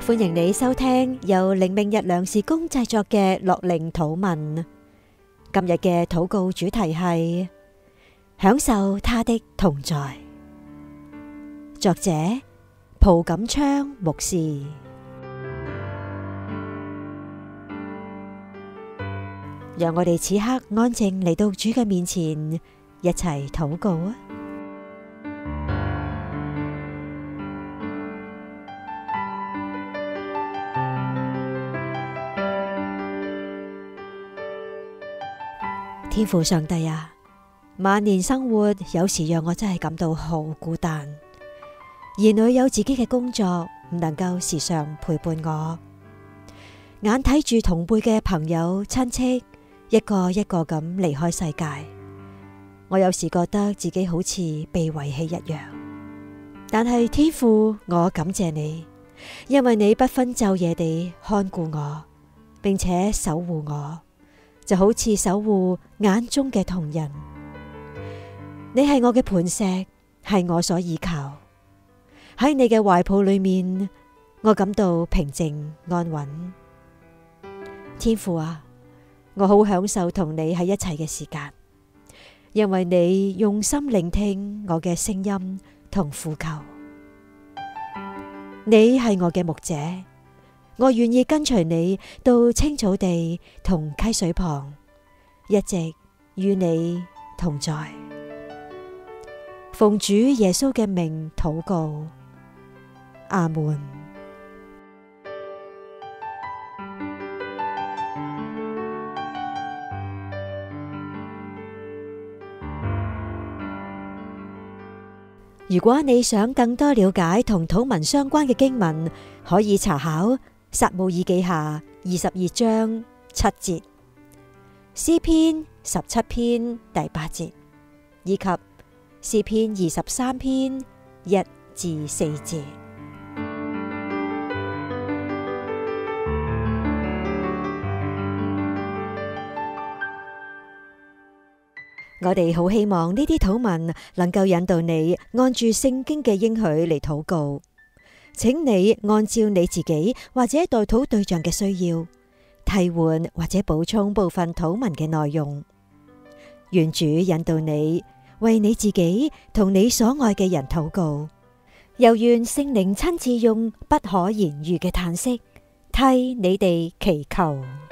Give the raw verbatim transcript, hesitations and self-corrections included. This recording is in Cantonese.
歡迎你收聽由靈命日糧事工製作嘅樂齡禱文。今日嘅禱告主題係享受他的同在。作者蒲錦昌牧師。讓我哋此刻安靜嚟到主嘅面前，一齊禱告啊！天父上帝啊，晚年生活有時讓我真係感到好孤單，兒女有自己嘅工作，唔能夠時常陪伴我，眼睇住同輩嘅朋友親戚一個一個咁離開世界，我有時覺得自己好似被遺棄一樣。但係天父，我感謝你，因為你不分晝夜地看顧我，並且守護我，就好似守護眼中嘅瞳人。你係我嘅磐石，係我所依靠。喺你嘅懷抱裏面，我感到平靜安穩。天父啊，我好享受同你喺一齊嘅時間，因為你用心聆聽我嘅聲音同呼求。你係我嘅牧者，我願意跟隨你到青草地同溪水旁，一直與你同在。奉主耶穌嘅名禱告，阿門。如果你想更多了解同禱文相關嘅經文，可以查考撒母耳記下二十二章七節、詩篇十七篇第八節，以及詩篇二十三篇一至四節。我哋好希望呢啲禱文能夠引導你按住聖經嘅應許嚟禱告。請你按照你自己或者代禱對象嘅需要，替換或者補充部分禱文嘅內容。願主引導你為你自己同你所愛嘅人禱告，又願聖靈親自用不可言喻嘅嘆息替你哋祈求。